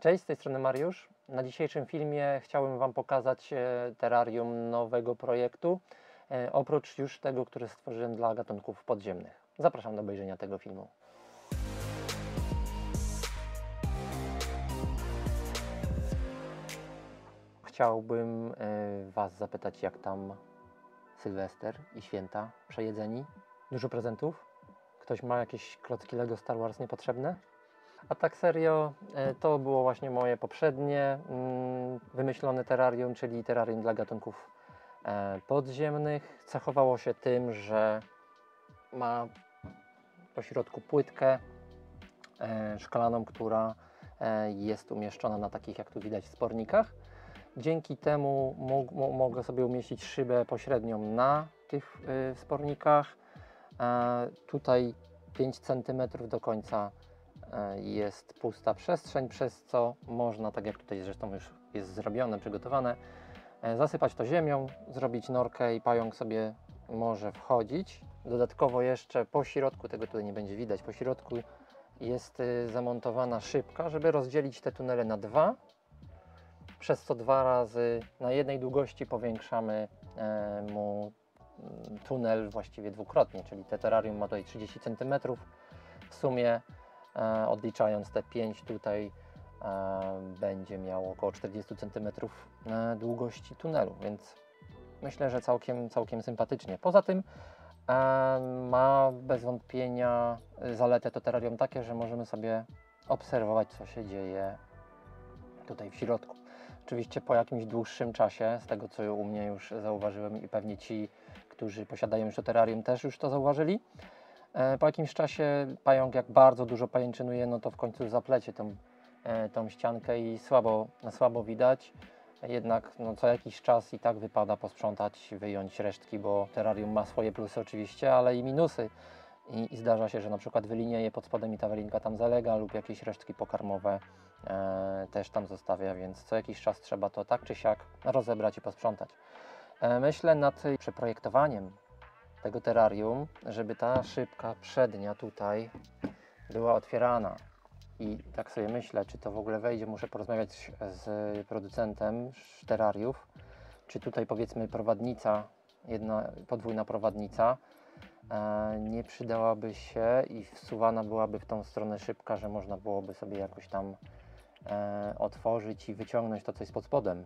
Cześć, z tej strony Mariusz. Na dzisiejszym filmie chciałbym Wam pokazać terrarium nowego projektu, oprócz już tego, który stworzyłem dla gatunków podziemnych. Zapraszam do obejrzenia tego filmu. Chciałbym Was zapytać, jak tam Sylwester i święta przejedzeni? Dużo prezentów? Ktoś ma jakieś klocki Lego Star Wars niepotrzebne? A tak serio, to było właśnie moje poprzednie wymyślone terrarium, czyli terrarium dla gatunków podziemnych. Cechowało się tym, że ma po środku płytkę szklaną, która jest umieszczona na takich, jak tu widać, spornikach. Dzięki temu mogę sobie umieścić szybę pośrednią na tych spornikach. Tutaj 5 cm do końca jest pusta przestrzeń, przez co można, tak jak tutaj zresztą już jest zrobione, przygotowane, zasypać to ziemią, zrobić norkę i pająk sobie może wchodzić. Dodatkowo jeszcze po środku, tego tutaj nie będzie widać, po środku jest zamontowana szybka, żeby rozdzielić te tunele na dwa, przez co dwa razy na jednej długości powiększamy mu tunel właściwie dwukrotnie, czyli te terrarium ma tutaj 30 cm w sumie. Odliczając te 5 tutaj będzie miało około 40 cm długości tunelu, więc myślę, że całkiem sympatycznie. Poza tym ma bez wątpienia zaletę to terrarium takie, że możemy sobie obserwować, co się dzieje tutaj w środku. Oczywiście po jakimś dłuższym czasie, z tego co u mnie już zauważyłem i pewnie ci, którzy posiadają już to terrarium, też już to zauważyli, po jakimś czasie pająk, jak bardzo dużo pajęczynuje, no to w końcu zaplecie tą ściankę i słabo widać. Jednak no, co jakiś czas i tak wypada posprzątać, wyjąć resztki, bo terrarium ma swoje plusy oczywiście, ale i minusy. I zdarza się, że na przykład wylinieje pod spodem i ta wylinka tam zalega lub jakieś resztki pokarmowe też tam zostawia, więc co jakiś czas trzeba to tak czy siak rozebrać i posprzątać. Myślę nad przeprojektowaniem tego terrarium, żeby ta szybka przednia tutaj była otwierana. I tak sobie myślę, czy to w ogóle wejdzie, muszę porozmawiać z producentem terrariów, czy tutaj powiedzmy prowadnica, podwójna prowadnica nie przydałaby się i wsuwana byłaby w tą stronę szybka, że można byłoby sobie jakoś tam otworzyć i wyciągnąć to coś pod spodem.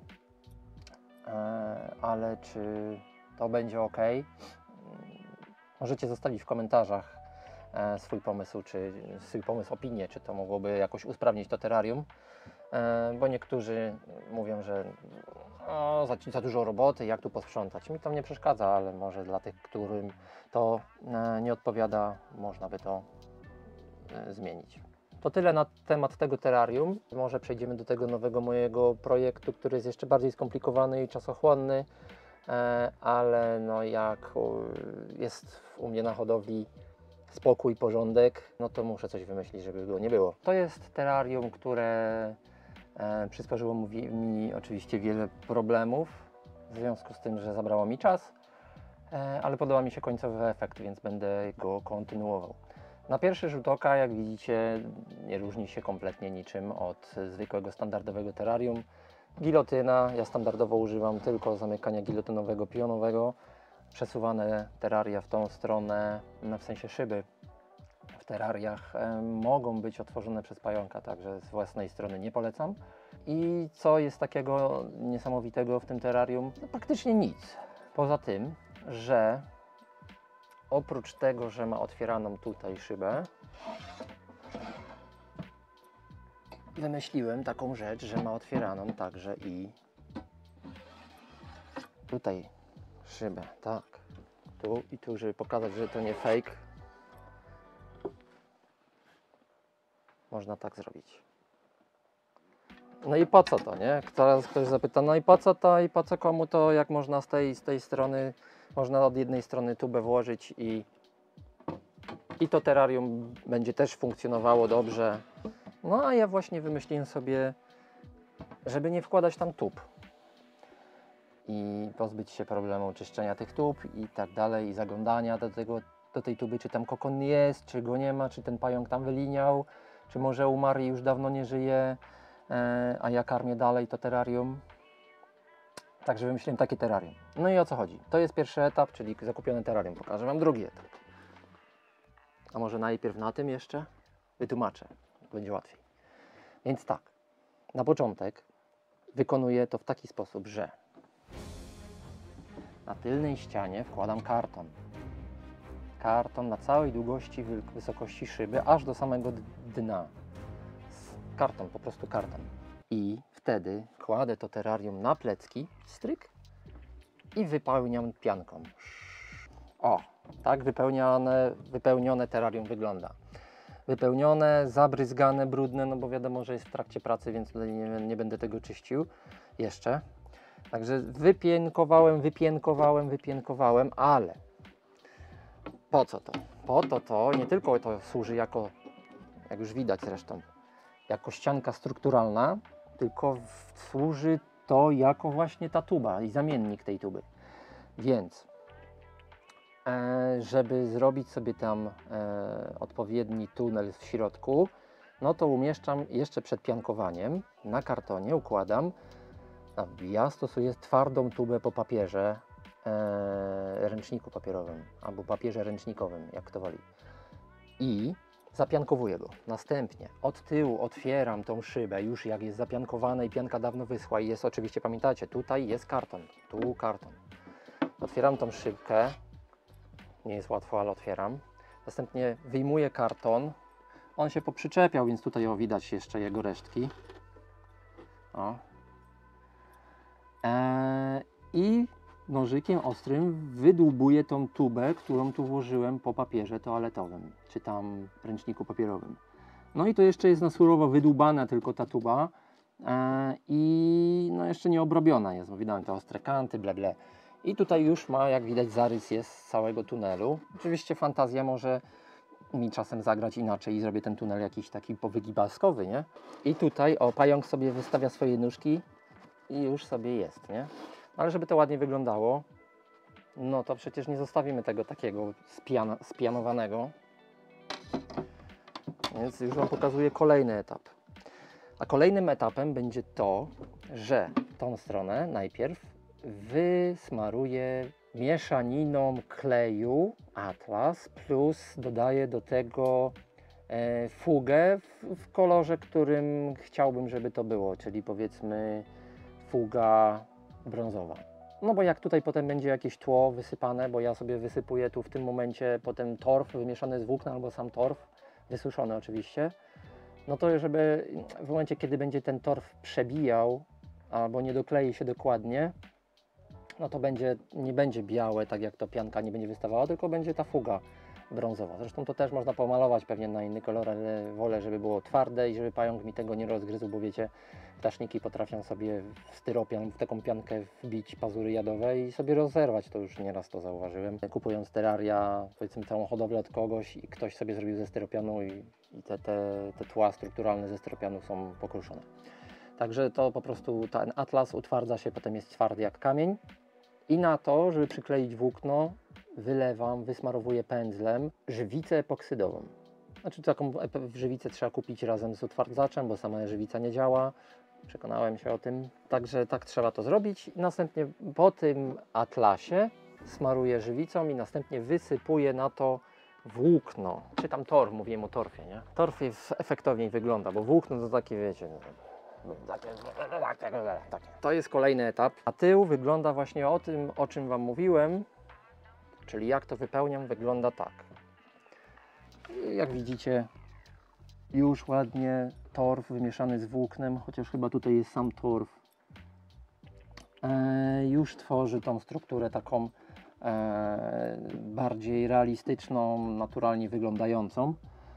Ale czy to będzie ok? Możecie zostawić w komentarzach swój pomysł, opinię, czy to mogłoby jakoś usprawnić to terrarium, bo niektórzy mówią, że za dużo roboty, jak tu posprzątać. Mi to nie przeszkadza, ale może dla tych, którym to nie odpowiada, można by to zmienić. To tyle na temat tego terrarium. Może przejdziemy do tego nowego mojego projektu, który jest jeszcze bardziej skomplikowany i czasochłonny, ale no jak jest u mnie na hodowli spokój, porządek, no to muszę coś wymyślić, żeby go nie było. To jest terrarium, które przysporzyło mi oczywiście wiele problemów, w związku z tym, że zabrało mi czas, ale podoba mi się końcowy efekt, więc będę go kontynuował. Na pierwszy rzut oka, jak widzicie, nie różni się kompletnie niczym od zwykłego, standardowego terrarium. Gilotyna, ja standardowo używam tylko zamykania gilotynowego, pionowego. Przesuwane terraria w tą stronę, w sensie szyby w terrariach mogą być otworzone przez pająka, także z własnej strony nie polecam. I co jest takiego niesamowitego w tym terrarium? No, praktycznie nic. Poza tym, że oprócz tego, że ma otwieraną tutaj szybę, wymyśliłem taką rzecz, że ma otwieraną także i tutaj szybę, tak, tu i tu, żeby pokazać, że to nie fake, można tak zrobić. No i po co to, nie? Teraz ktoś zapyta, no i po co to, i po co komu to, jak można z tej strony, można od jednej strony tubę włożyć i to terrarium będzie też funkcjonowało dobrze. No a ja właśnie wymyśliłem sobie, żeby nie wkładać tam tub i pozbyć się problemu czyszczenia tych tub i tak dalej, i zaglądania do tej tuby, czy tam kokon jest, czy go nie ma, czy ten pająk tam wyliniał, czy może umarł i już dawno nie żyje. a ja karmię dalej to terrarium. Także wymyśliłem takie terrarium. No i o co chodzi? To jest pierwszy etap, czyli zakupione terrarium. Pokażę Wam drugi etap. A może najpierw na tym jeszcze? Wytłumaczę, będzie łatwiej. Więc tak, na początek wykonuję to w taki sposób, że na tylnej ścianie wkładam karton. Karton na całej długości, wysokości szyby, aż do samego dna. Karton, po prostu karton. I wtedy kładę to terrarium na plecki, stryk i wypełniam pianką. O, tak wypełnione terrarium wygląda. Wypełnione, zabryzgane, brudne, no bo wiadomo, że jest w trakcie pracy, więc tutaj nie będę tego czyścił jeszcze. Także wypienkowałem, ale po co to? Po to nie tylko to służy jako, jak już widać zresztą, jako ścianka strukturalna, tylko służy to jako właśnie ta tuba i zamiennik tej tuby. Więc żeby zrobić sobie tam odpowiedni tunel w środku, no to umieszczam jeszcze przed piankowaniem na kartonie, układam. Ja stosuję twardą tubę po papierze, ręczniku papierowym albo papierze ręcznikowym, jak kto woli. I zapiankowuję go. Następnie od tyłu otwieram tą szybę, już jak jest zapiankowana i pianka dawno wyschła i jest oczywiście, pamiętacie, tutaj jest karton, tu karton. Otwieram tą szybkę, nie jest łatwo, ale otwieram. Następnie wyjmuję karton, on się poprzyczepiał, więc tutaj widać jeszcze jego resztki. O. I nożykiem ostrym wydłubuję tą tubę, którą tu włożyłem po papierze toaletowym, czy tam ręczniku papierowym. No i to jeszcze jest na surowo wydłubana tylko ta tuba i no jeszcze nie obrobiona jest, bo widać te ostre kanty, ble ble. I tutaj już ma, jak widać, zarys jest z całego tunelu. Oczywiście fantazja może mi czasem zagrać inaczej i zrobię ten tunel jakiś taki powygibaskowy, nie? I tutaj, o, pająk sobie wystawia swoje nóżki i już sobie jest, nie? Ale żeby to ładnie wyglądało, no to przecież nie zostawimy tego takiego spianowanego. Więc już Wam pokazuję kolejny etap. A kolejnym etapem będzie to, że tą stronę najpierw wysmaruję mieszaniną kleju Atlas plus dodaję do tego fugę w kolorze, którym chciałbym, żeby to było, czyli powiedzmy fuga brązowa. No bo jak tutaj potem będzie jakieś tło wysypane, bo ja sobie wysypuję tu w tym momencie potem torf wymieszany z włókna albo sam torf, wysuszony oczywiście, no to żeby w momencie, kiedy będzie ten torf przebijał albo nie doklei się dokładnie, no to nie będzie białe, tak jak to pianka nie będzie wystawała, tylko będzie ta fuga brązowa. Zresztą to też można pomalować pewnie na inny kolor, ale wolę, żeby było twarde i żeby pająk mi tego nie rozgryzł, bo wiecie, ptaszniki potrafią sobie w styropian, w taką piankę wbić pazury jadowe i sobie rozerwać. To już nieraz to zauważyłem. Kupując terraria, powiedzmy całą hodowlę od kogoś i ktoś sobie zrobił ze styropianu i te tła strukturalne ze styropianu są pokruszone. Także to po prostu ten atlas utwardza się, potem jest twardy jak kamień. I na to, żeby przykleić włókno, wylewam, wysmarowuję pędzlem żywicę epoksydową. Znaczy taką żywicę trzeba kupić razem z utwardzaczem, bo sama żywica nie działa. Przekonałem się o tym. Także tak trzeba to zrobić. Następnie po tym atlasie smaruję żywicą i następnie wysypuję na to włókno. Czy tam torf, mówiłem o torfie, nie? Torf efektowniej wygląda, bo włókno to takie, wiecie, to jest kolejny etap. A tył wygląda właśnie o tym, o czym Wam mówiłem, czyli jak to wypełniam, wygląda tak. Jak widzicie, już ładnie torf wymieszany z włóknem, chociaż chyba tutaj jest sam torf. Już tworzy tą strukturę taką bardziej realistyczną, naturalnie wyglądającą.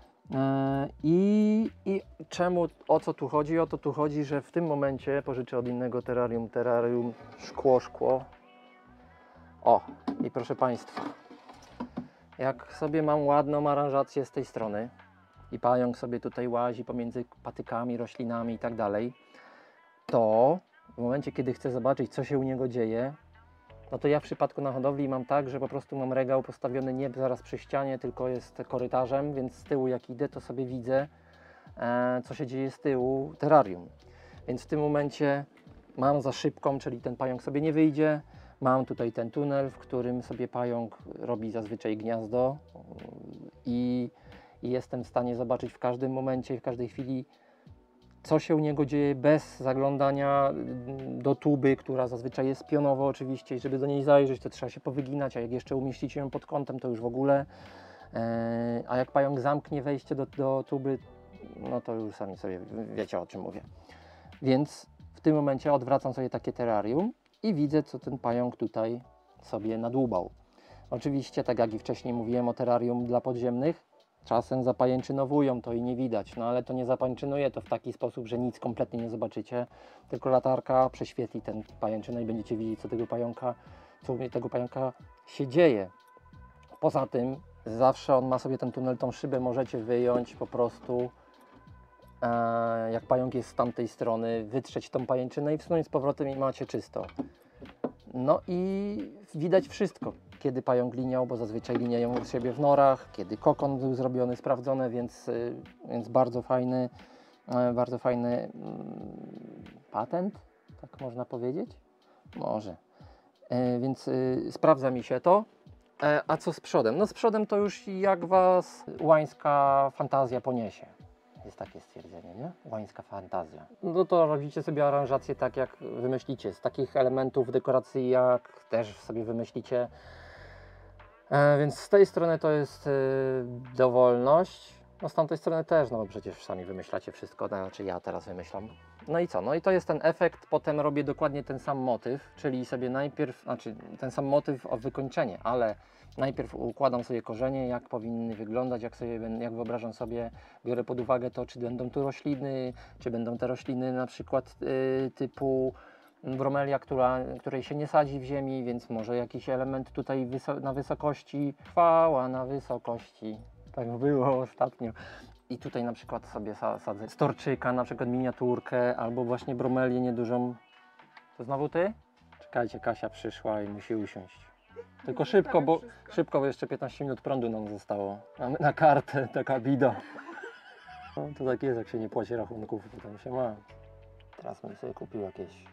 I o co tu chodzi? O to tu chodzi, że w tym momencie pożyczę od innego terrarium szkło. O, i proszę Państwa, jak sobie mam ładną aranżację z tej strony i pająk sobie tutaj łazi pomiędzy patykami, roślinami i tak dalej, to w momencie, kiedy chcę zobaczyć, co się u niego dzieje, no to ja w przypadku na hodowli mam tak, że po prostu mam regał postawiony nie zaraz przy ścianie, tylko jest korytarzem, więc z tyłu jak idę, to sobie widzę, co się dzieje z tyłu terrarium. Więc w tym momencie mam za szybką, czyli ten pająk sobie nie wyjdzie. Mam tutaj ten tunel, w którym sobie pająk robi zazwyczaj gniazdo i jestem w stanie zobaczyć w każdym momencie, w każdej chwili, co się u niego dzieje bez zaglądania do tuby, która zazwyczaj jest pionowo oczywiście i żeby do niej zajrzeć, to trzeba się powyginać, a jak jeszcze umieścicie ją pod kątem, to już w ogóle. A jak pająk zamknie wejście do tuby, no to już sami sobie wiecie, o czym mówię. Więc w tym momencie odwracam sobie takie terrarium i widzę, co ten pająk tutaj sobie nadłubał. Oczywiście, tak jak i wcześniej mówiłem o terrarium dla podziemnych, czasem zapajęczynowują to i nie widać, no ale to nie zapajęczynuje to w taki sposób, że nic kompletnie nie zobaczycie, tylko latarka prześwietli ten pajęczynę i będziecie widzieć, co u tego pająka się dzieje. Poza tym, zawsze on ma sobie ten tunel, tą szybę możecie wyjąć po prostu, jak pająk jest z tamtej strony, wytrzeć tą pajęczynę i wsunąć z powrotem i macie czysto. No i widać wszystko, kiedy pająk liniał, bo zazwyczaj liniają u siebie w norach, kiedy kokon był zrobiony, sprawdzone, więc bardzo fajny patent, tak można powiedzieć? Może. Więc sprawdza mi się to. A co z przodem? No z przodem to już jak was łańska fantazja poniesie. Jest takie stwierdzenie, nie? Łańska fantazja. No to robicie sobie aranżację tak, jak wymyślicie. Z takich elementów dekoracji, jak też sobie wymyślicie. Więc z tej strony to jest dowolność. No z tamtej strony też, no bo przecież sami wymyślacie wszystko, znaczy ja teraz wymyślam. No i co? No i to jest ten efekt, potem robię dokładnie ten sam motyw, czyli sobie najpierw, znaczy ten sam motyw o wykończenie, ale najpierw układam sobie korzenie, jak powinny wyglądać, jak wyobrażam sobie, biorę pod uwagę to, czy będą tu rośliny, czy będą te rośliny na przykład typu bromelia, której się nie sadzi w ziemi, więc może jakiś element tutaj na wysokości, chwała na wysokości, tak było ostatnio. I tutaj na przykład sobie sadzę storczyka, na przykład miniaturkę, albo właśnie bromelię niedużą. To znowu ty? Czekajcie, Kasia przyszła i musi usiąść. Tylko szybko, bo jeszcze 15 minut prądu nam zostało. Mamy na kartę, taka bida. No to tak jest, jak się nie płaci rachunków, potem się ma. Teraz bym sobie kupił jakiś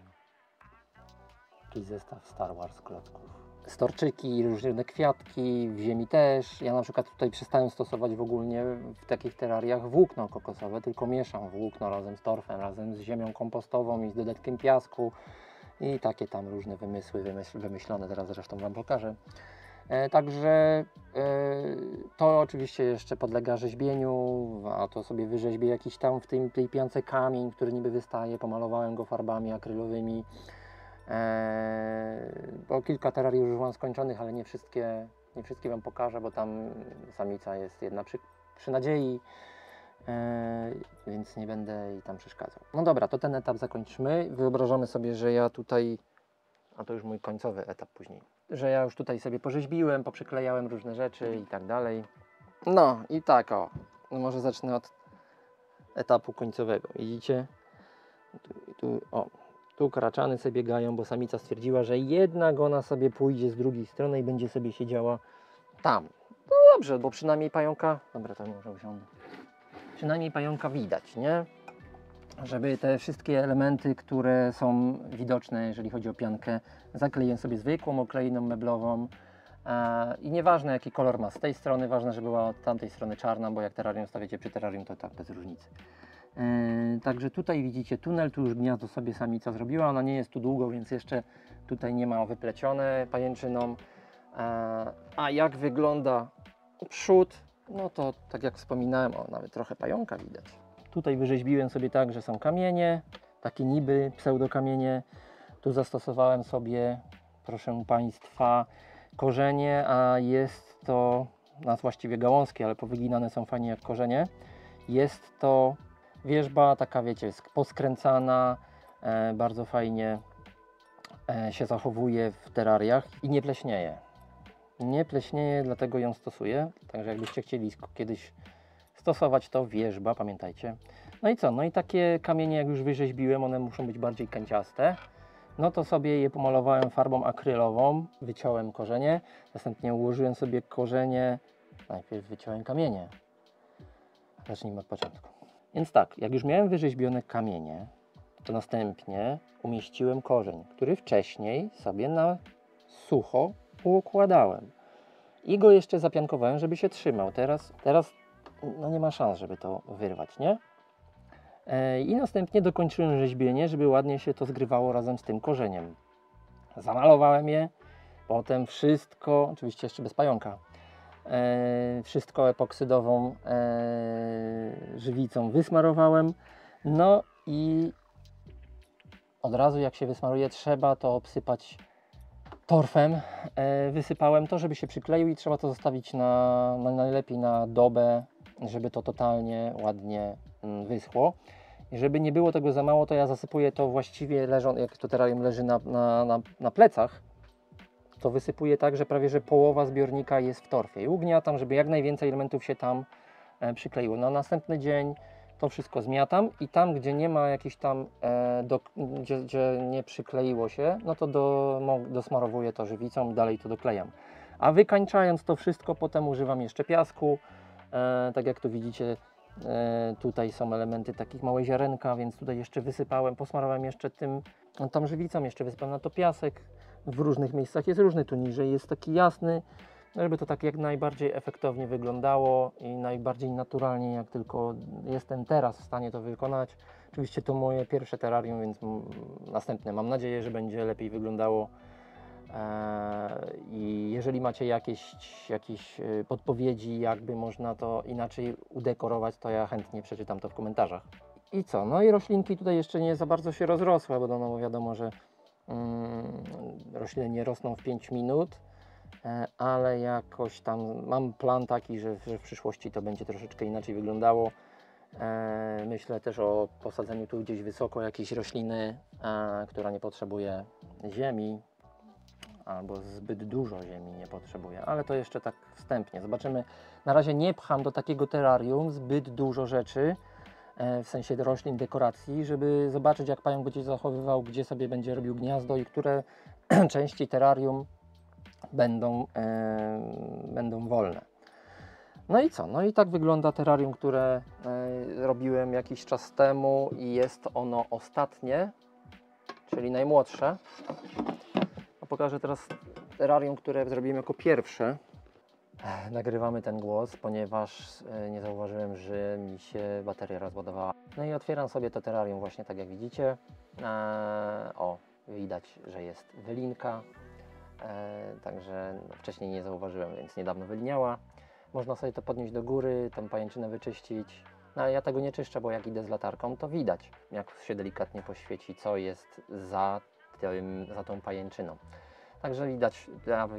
zestaw Star Wars klocków. Storczyki, różne kwiatki, w ziemi też. Ja na przykład tutaj przestałem stosować w ogóle w takich terrariach włókno kokosowe, tylko mieszam włókno razem z torfem, razem z ziemią kompostową i z dodatkiem piasku i takie tam różne wymysły wymyślone, teraz zresztą wam pokażę. Także to oczywiście jeszcze podlega rzeźbieniu, a to sobie wyrzeźbię jakiś tam w tej piance kamień, który niby wystaje, pomalowałem go farbami akrylowymi. Bo kilka terrariów już mam skończonych, ale nie wszystkie wam pokażę, bo tam samica jest jedna przy nadziei, więc nie będę jej tam przeszkadzał. No dobra, to ten etap zakończmy. Wyobrażamy sobie, że ja tutaj, a to już mój końcowy etap później, że ja już tutaj sobie porzeźbiłem, poprzyklejałem różne rzeczy i tak dalej. No i tak o, no może zacznę od etapu końcowego. Widzicie? Tu karaczany sobie biegają, bo samica stwierdziła, że jednak ona sobie pójdzie z drugiej strony i będzie sobie siedziała tam. No dobrze, bo przynajmniej pająka... Dobra, to może usiądę. Przynajmniej pająka widać, nie? Żeby te wszystkie elementy, które są widoczne, jeżeli chodzi o piankę, zakleję sobie zwykłą okleiną meblową. I nieważne, jaki kolor ma z tej strony, ważne, żeby była od tamtej strony czarna, bo jak terrarium stawiacie przy terrarium, to tak, bez różnicy. Także tutaj widzicie tunel, tu już gniazdo sobie samica zrobiła, ona nie jest tu długo, więc jeszcze tutaj nie ma wyplecione pajęczyną. A jak wygląda przód, no to tak jak wspominałem, nawet trochę pająka widać. Tutaj wyrzeźbiłem sobie tak, że są kamienie, takie niby pseudokamienie. Tu zastosowałem sobie, proszę Państwa, korzenie, a jest to, właściwie gałązki, ale powyginane są fajnie jak korzenie. Jest to wierzba, taka wiecie, jest poskręcana, bardzo fajnie się zachowuje w terrariach i nie pleśnieje. Nie pleśnieje, dlatego ją stosuję. Także jakbyście chcieli kiedyś stosować, to wierzba, pamiętajcie. No i co? No i takie kamienie, jak już wyrzeźbiłem, one muszą być bardziej kanciaste. No to sobie je pomalowałem farbą akrylową, wyciąłem korzenie, następnie ułożyłem sobie korzenie, najpierw wyciąłem kamienie. Zacznijmy od początku. Więc tak, jak już miałem wyrzeźbione kamienie, to następnie umieściłem korzeń, który wcześniej sobie na sucho uukładałem. I go jeszcze zapiankowałem, żeby się trzymał. Teraz no nie ma szans, żeby to wyrwać, nie? I następnie dokończyłem rzeźbienie, żeby ładnie się to zgrywało razem z tym korzeniem. Zamalowałem je, potem wszystko, oczywiście jeszcze bez pająka, wszystko epoksydową żywicą wysmarowałem. No i od razu jak się wysmaruje, trzeba to obsypać torfem. Wysypałem to, żeby się przykleił i trzeba to zostawić najlepiej na dobę, żeby to totalnie ładnie wyschło. I żeby nie było tego za mało, to ja zasypuję to właściwie jak to terrarium leży na plecach, to wysypuję tak, że prawie że połowa zbiornika jest w torfie. I ugniatam, żeby jak najwięcej elementów się tam przykleiło. Na następny dzień to wszystko zmiatam i tam, gdzie nie ma jakiś tam, gdzie nie przykleiło się, no to dosmarowuję to żywicą i dalej to doklejam. A wykańczając to wszystko, potem używam jeszcze piasku. Tak jak tu widzicie, tutaj są elementy takich małe ziarenka, więc tutaj jeszcze wysypałem, posmarowałem jeszcze tą żywicą, jeszcze wysypałem na to piasek. W różnych miejscach jest różny, tu niżej jest taki jasny, żeby to tak jak najbardziej efektownie wyglądało i najbardziej naturalnie, jak tylko jestem teraz w stanie to wykonać. Oczywiście to moje pierwsze terrarium, więc następne mam nadzieję, że będzie lepiej wyglądało. I jeżeli macie jakieś podpowiedzi, jakby można to inaczej udekorować, to ja chętnie przeczytam to w komentarzach. I co? No i roślinki tutaj jeszcze nie za bardzo się rozrosły, bo no wiadomo, że rośliny nie rosną w 5 minut, ale jakoś tam mam plan taki, że w przyszłości to będzie troszeczkę inaczej wyglądało. Myślę też o posadzeniu tu gdzieś wysoko jakiejś rośliny, która nie potrzebuje ziemi, albo zbyt dużo ziemi nie potrzebuje, ale to jeszcze tak wstępnie. Zobaczymy. Na razie nie pcham do takiego terrarium zbyt dużo rzeczy, w sensie roślin, dekoracji, żeby zobaczyć, jak pająk będzie zachowywał, gdzie sobie będzie robił gniazdo i które części terrarium będą wolne. No i co? No i tak wygląda terrarium, które robiłem jakiś czas temu i jest ono ostatnie, czyli najmłodsze. Pokażę teraz terrarium, które zrobiłem jako pierwsze. Nagrywamy ten głos, ponieważ nie zauważyłem, że mi się bateria rozładowała. No i otwieram sobie to terrarium właśnie tak jak widzicie. O, widać, że jest wylinka. Także wcześniej nie zauważyłem, więc niedawno wyliniała. Można sobie to podnieść do góry, tą pajęczynę wyczyścić. No ale ja tego nie czyszczę, bo jak idę z latarką, to widać, jak się delikatnie poświeci, co jest za tą pajęczyną. Także widać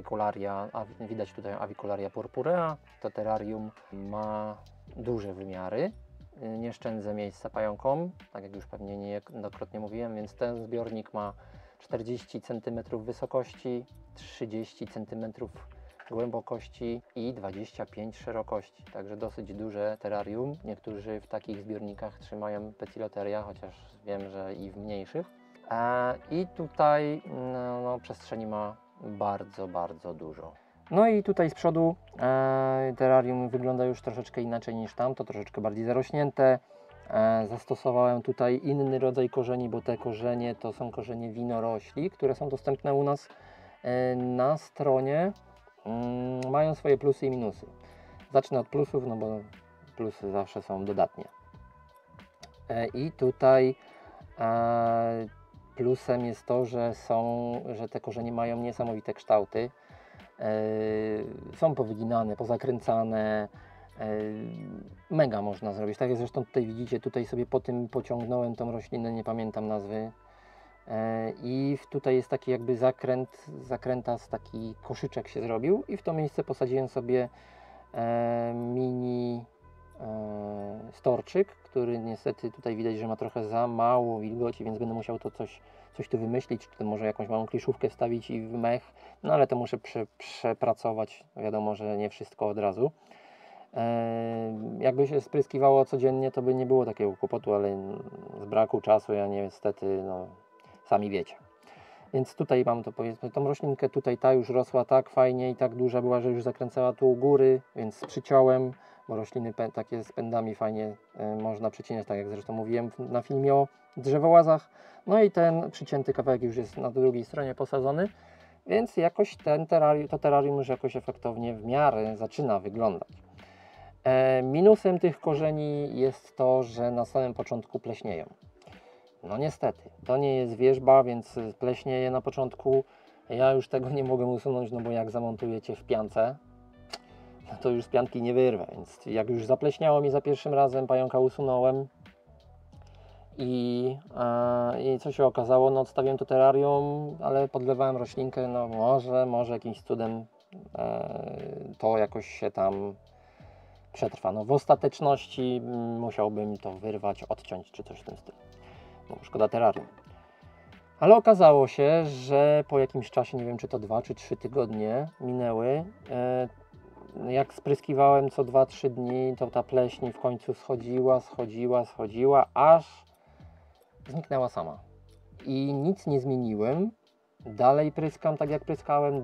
widać tutaj Avicularia purpurea. To terrarium ma duże wymiary. Nie szczędzę miejsca pająkom, tak jak już pewnie niejednokrotnie mówiłem, więc ten zbiornik ma 40 cm wysokości, 30 cm głębokości i 25 szerokości. Także dosyć duże terrarium. Niektórzy w takich zbiornikach trzymają Petiloteria, chociaż wiem, że i w mniejszych. I tutaj no, przestrzeni ma bardzo, bardzo dużo. No i tutaj z przodu terrarium wygląda już troszeczkę inaczej niż tamto, troszeczkę bardziej zarośnięte. Zastosowałem tutaj inny rodzaj korzeni, bo te korzenie to są korzenie winorośli, które są dostępne u nas na stronie. Mają swoje plusy i minusy. Zacznę od plusów, no bo plusy zawsze są dodatnie. I tutaj plusem jest to, że te korzenie mają niesamowite kształty. Są powyginane, pozakręcane. Mega można zrobić. Tak jak zresztą tutaj widzicie, tutaj sobie po tym pociągnąłem tą roślinę, nie pamiętam nazwy. I tutaj jest taki jakby zakrętas, taki koszyczek się zrobił i w to miejsce posadziłem sobie mini storczyk, który niestety tutaj widać, że ma trochę za mało wilgoci, więc będę musiał to coś tu wymyślić, czy to może jakąś małą kliszówkę wstawić i w mech, no ale to muszę przepracować, wiadomo, że nie wszystko od razu. Jakby się spryskiwało codziennie, to by nie było takiego kłopotu, ale z braku czasu ja niestety, no sami wiecie. Więc tutaj mam to, powiedzmy, tą roślinkę tutaj, ta już rosła tak fajnie i tak duża była, że już zakręcała tu u góry, więc przyciąłem, bo rośliny takie z pędami fajnie można przycinać, tak jak zresztą mówiłem na filmie drzewołazach. No i ten przycięty kawałek już jest na drugiej stronie posadzony, więc jakoś to terrarium już jakoś efektownie w miarę zaczyna wyglądać. Minusem tych korzeni jest to, że na samym początku pleśnieją. No niestety, to nie jest wierzba, więc pleśnieje na początku. Ja już tego nie mogę usunąć, no bo jak zamontujecie w piance, no to już z pianki nie wyrwę, więc jak już zapleśniało mi za pierwszym razem, pająka usunąłem i co się okazało, no odstawiłem to terrarium, ale podlewałem roślinkę, no może jakimś cudem to jakoś się tam przetrwa. No w ostateczności musiałbym to wyrwać, odciąć czy coś w tym stylu. No, szkoda terrarium. Ale okazało się, że po jakimś czasie, nie wiem czy to 2 czy 3 tygodnie minęły, jak spryskiwałem co 2-3 dni, to ta pleśń w końcu schodziła, aż zniknęła sama. I nic nie zmieniłem. Dalej pryskam tak jak pryskałem,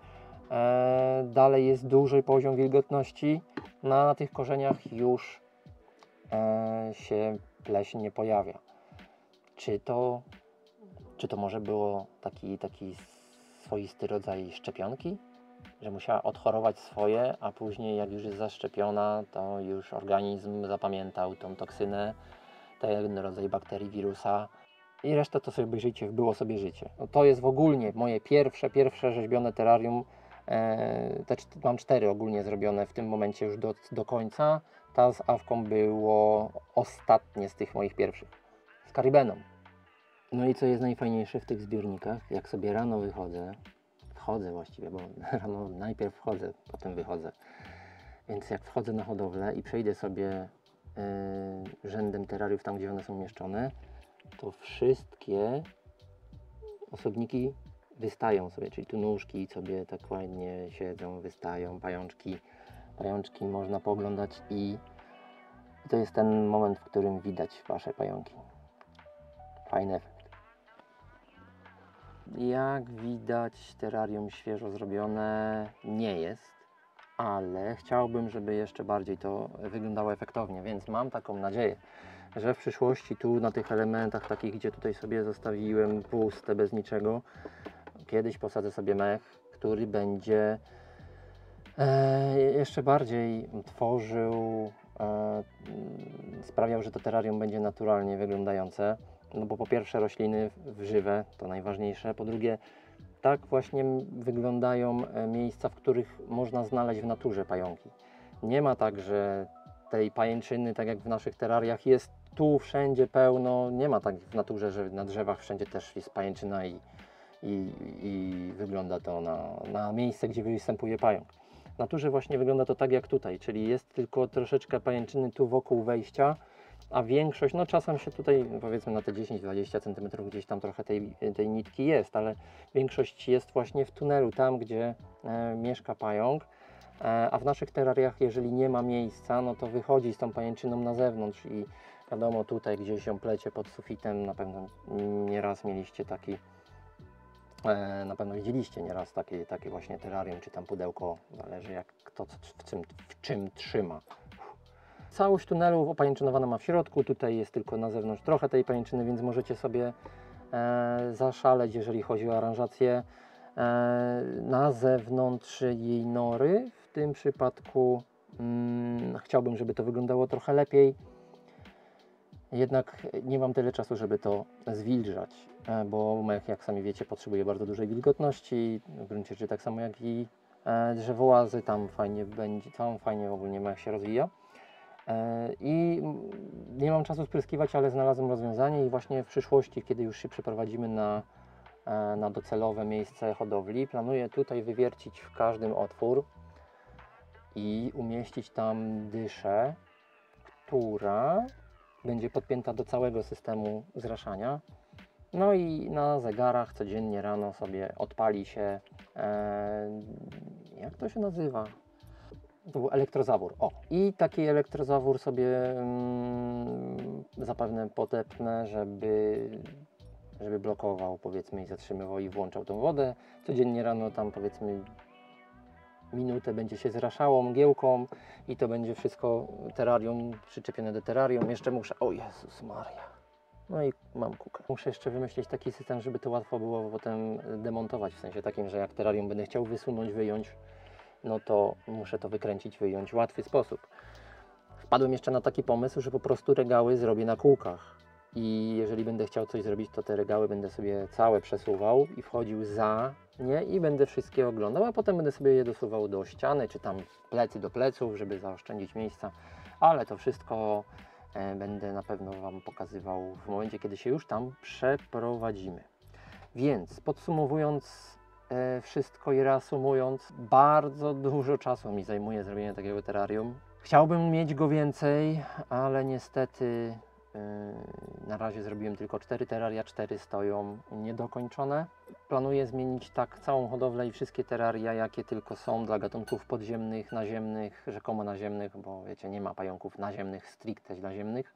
dalej jest duży poziom wilgotności. Na tych korzeniach już się pleśń nie pojawia. Czy to może było taki swoisty rodzaj szczepionki? Że musiała odchorować swoje, a później jak już jest zaszczepiona, to już organizm zapamiętał tą toksynę, ten rodzaj bakterii, wirusa i resztę to sobie życie, było sobie życie. No to jest w ogólnie moje pierwsze rzeźbione terrarium. Mam 4 ogólnie zrobione w tym momencie już do końca. Ta z awką było ostatnie z tych moich pierwszych. Z karibeną. No i co jest najfajniejsze w tych zbiornikach, jak sobie rano wchodzę właściwie, bo rano najpierw wchodzę, potem wychodzę. Więc jak wchodzę na hodowlę i przejdę sobie rzędem terrariów tam, gdzie one są umieszczone, to wszystkie osobniki wystają sobie, czyli tu nóżki sobie tak ładnie siedzą, wystają, pajączki można pooglądać i to jest ten moment, w którym widać wasze pająki. Fajny efekt. Jak widać, terrarium świeżo zrobione nie jest, ale chciałbym, żeby jeszcze bardziej to wyglądało efektownie, więc mam taką nadzieję, że w przyszłości tu na tych elementach takich, gdzie tutaj sobie zostawiłem puste, bez niczego, kiedyś posadzę sobie mech, który będzie jeszcze bardziej tworzył, sprawiał, że to terrarium będzie naturalnie wyglądające. No bo po pierwsze rośliny żywe to najważniejsze, po drugie tak właśnie wyglądają miejsca, w których można znaleźć w naturze pająki. Nie ma tak, że tej pajęczyny, tak jak w naszych terrariach, jest tu wszędzie pełno. Nie ma tak w naturze, że na drzewach wszędzie też jest pajęczyna i wygląda to na miejsce, gdzie występuje pająk. W naturze właśnie wygląda to tak jak tutaj, czyli jest tylko troszeczkę pajęczyny tu wokół wejścia, a większość, no czasem się tutaj powiedzmy na te 10-20 cm gdzieś tam trochę tej nitki jest, ale większość jest właśnie w tunelu, tam gdzie mieszka pająk, a w naszych terrariach, jeżeli nie ma miejsca, no to wychodzi z tą pajęczyną na zewnątrz i wiadomo, tutaj gdzieś się plecie pod sufitem, na pewno nieraz mieliście taki, na pewno widzieliście nieraz takie właśnie terrarium, czy tam pudełko, zależy jak kto w czym trzyma. Całość tunelu opajęczynowana ma w środku, tutaj jest tylko na zewnątrz trochę tej pajęczyny, więc możecie sobie zaszaleć, jeżeli chodzi o aranżację na zewnątrz jej nory. W tym przypadku chciałbym, żeby to wyglądało trochę lepiej, jednak nie mam tyle czasu, żeby to zwilżać, bo mech, jak sami wiecie, potrzebuje bardzo dużej wilgotności, w gruncie rzeczy tak samo jak i drzewołazy, tam fajnie będzie, tam fajnie ogólnie mech się rozwija. I nie mam czasu spryskiwać, ale znalazłem rozwiązanie i właśnie w przyszłości, kiedy już się przeprowadzimy na docelowe miejsce hodowli, planuję tutaj wywiercić w każdym otwór i umieścić tam dyszę, która będzie podpięta do całego systemu zraszania. No i na zegarach codziennie rano sobie odpali się, jak to się nazywa? To był elektrozawór. O, i taki elektrozawór sobie zapewne podepnę, żeby blokował, powiedzmy, i zatrzymywał i włączał tą wodę. Codziennie rano tam, powiedzmy, minutę będzie się zraszało mgiełką i to będzie wszystko terrarium przyczepione do terrarium. Jeszcze muszę, o Jezus Maria, No i mam kukę. Muszę jeszcze wymyślić taki system, żeby to łatwo było potem demontować, w sensie takim, że jak terrarium będę chciał wysunąć, wyjąć, no to muszę to wykręcić, wyjąć w łatwy sposób. Wpadłem jeszcze na taki pomysł, że po prostu regały zrobię na kółkach. I jeżeli będę chciał coś zrobić, to te regały będę sobie całe przesuwał i wchodził za nie i będę wszystkie oglądał, a potem będę sobie je dosuwał do ściany, czy tam plecy do pleców, żeby zaoszczędzić miejsca. Ale to wszystko będę na pewno Wam pokazywał w momencie, kiedy się już tam przeprowadzimy. Więc podsumowując wszystko i reasumując, bardzo dużo czasu mi zajmuje zrobienie takiego terrarium. Chciałbym mieć go więcej, ale niestety na razie zrobiłem tylko 4 terraria, 4 stoją niedokończone. Planuję zmienić tak całą hodowlę i wszystkie terraria, jakie tylko są dla gatunków podziemnych, naziemnych, rzekomo naziemnych, bo wiecie, nie ma pająków naziemnych, stricte naziemnych.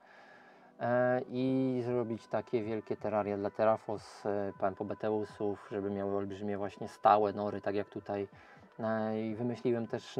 I zrobić takie wielkie terraria dla terafos, pampobeteusów, żeby miały olbrzymie właśnie stałe nory, tak jak tutaj. I wymyśliłem też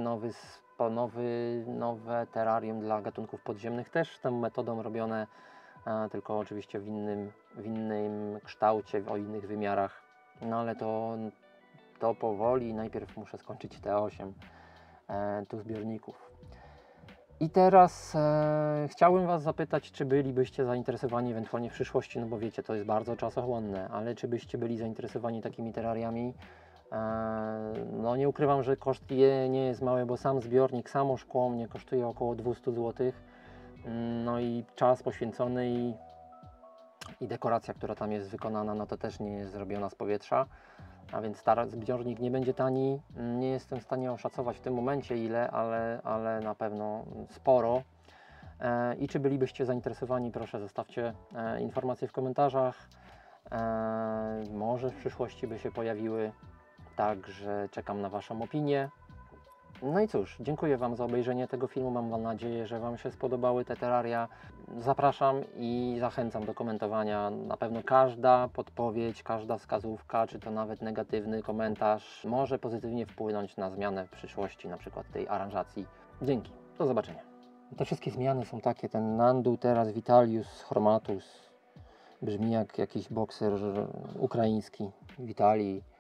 nowe terrarium dla gatunków podziemnych, też tą metodą robione, tylko oczywiście w innym kształcie, o innych wymiarach. No ale to powoli, najpierw muszę skończyć te 8 tu zbiorników. I teraz chciałbym Was zapytać, czy bylibyście zainteresowani ewentualnie w przyszłości, no bo wiecie, to jest bardzo czasochłonne, ale czy byście byli zainteresowani takimi terrariami? No nie ukrywam, że koszt nie jest mały, bo sam zbiornik, samo szkło mnie kosztuje około 200 zł. No i czas poświęcony i dekoracja, która tam jest wykonana, no to też nie jest zrobiona z powietrza. A więc zbiornik nie będzie tani. Nie jestem w stanie oszacować w tym momencie ile, ale na pewno sporo. I czy bylibyście zainteresowani, proszę zostawcie informacje w komentarzach. Może w przyszłości by się pojawiły. Także czekam na Waszą opinię. No i cóż, dziękuję Wam za obejrzenie tego filmu. Mam nadzieję, że Wam się spodobały te terraria. Zapraszam i zachęcam do komentowania. Na pewno każda podpowiedź, każda wskazówka, czy to nawet negatywny komentarz może pozytywnie wpłynąć na zmianę w przyszłości, na przykład tej aranżacji. Dzięki, do zobaczenia. Te wszystkie zmiany są takie, ten Nandu teraz Vitalius chromatus brzmi jak jakiś bokser ukraiński w Italii.